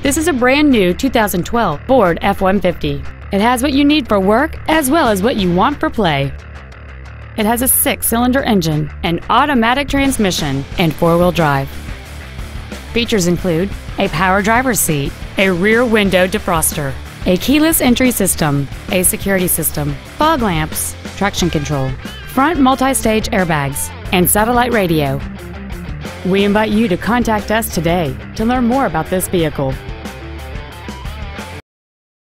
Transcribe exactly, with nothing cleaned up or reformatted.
This is a brand new two thousand twelve Ford F one fifty. It has what you need for work as well as what you want for play. It has a six-cylinder engine, an automatic transmission, and four-wheel drive. Features include a power driver's seat, a rear window defroster, a keyless entry system, a security system, fog lamps, traction control, front multi-stage airbags, and satellite radio. We invite you to contact us today to learn more about this vehicle.